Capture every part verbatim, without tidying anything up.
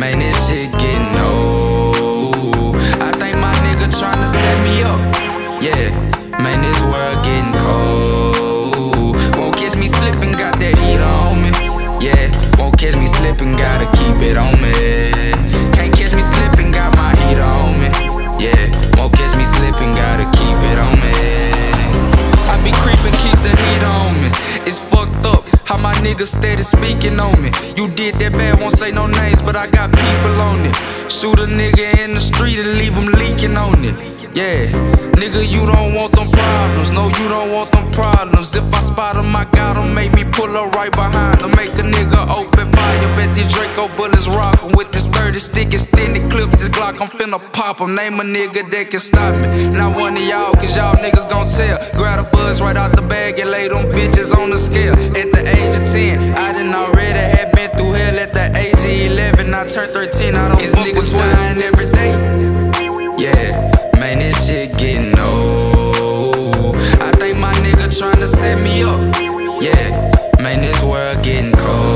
man, this shit getting old. I think my nigga tryna set me up. Yeah, man, this world getting cold. Won't catch me slipping, got that heater on me. Yeah, won't catch me slipping, gotta keep it on me. Can't catch me slipping, got my heater on me. Yeah, won't catch me slipping, gotta keep it on me. I be creeping, keep the heater on me. It's fucked up how my niggas steady speaking on me. You did that bad, won't say no names, but I got people on it. Shoot a nigga in the street and leave him leaking on it. Yeah, nigga, you don't want them problems. No, you don't want them problems. If I spot them, I got them. Make me pull up right behind them. Make a nigga open fire. Bet these Draco bullets rock 'em. With this thirty stick extended clip, this Glock, I'm finna pop 'em. Name a nigga that can stop me. Not one of y'all, cause y'all niggas gon' tell. Grab a buzz right out the bag and lay them bitches on the scale. At the age of ten, I done already had been through hell. At the age of eleven, I turned thirteen. I don't fuck niggas dying every day. Yeah. Man, this shit getting old. I think my nigga tryna set me up. Yeah, man, this world getting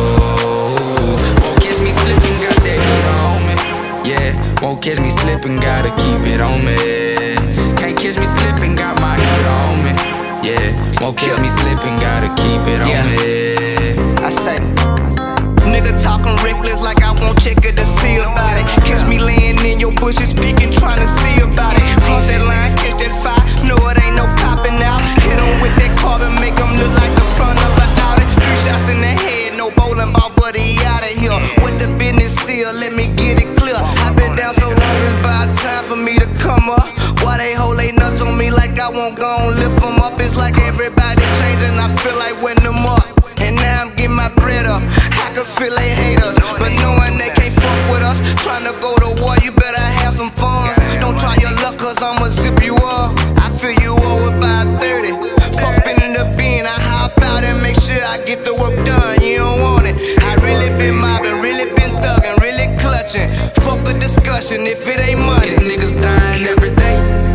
cold. Won't catch me slipping, got that heater on me. Yeah, won't catch me slipping, gotta keep it on me. Can't catch me slipping, got my heater on me. Yeah, won't catch me slipping, gotta keep it on yeah. me. I say, nigga talking reckless like I won't check it to see about it. Catch me laying in your bushes, peeking, trying to see about it. Cross that line, catch that fire, no it ain't no popping out. Hit him with that carbon, make him look like the front of an Audi. Three shots in the head, no bowling ball, but he outta here. What the business seal, let me get it clear. I been down so long, it's about time for me to come up. Why they hold they nuts on me like I won't go and lift them up? It's like everybody changing, I feel like when them up. And now I'm getting my bread up. I can feel they hate us, but knowing they can't fuck with us. Trying to go to war, you better have some fun. Don't try your luck, cause I'ma zip you up. I feel you up with five thirty. Fuck spinning the bean, I hop out and make sure I get the work done. You don't want it. I really been mobbing, really been thugging, really clutching. Fuck a discussion if it ain't money. These niggas dying every day.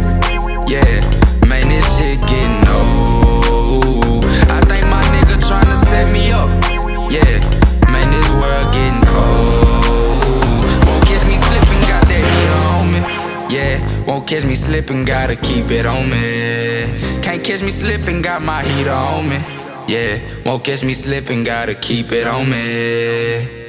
Yeah, man, this shit getting old. I think my nigga tryna set me up. Yeah, man, this world getting cold. Won't catch me slipping, got that heater on me. Yeah, won't catch me slipping, gotta keep it on me. Can't catch me slipping, got my heater on me. Yeah, won't catch me slipping, gotta keep it on me.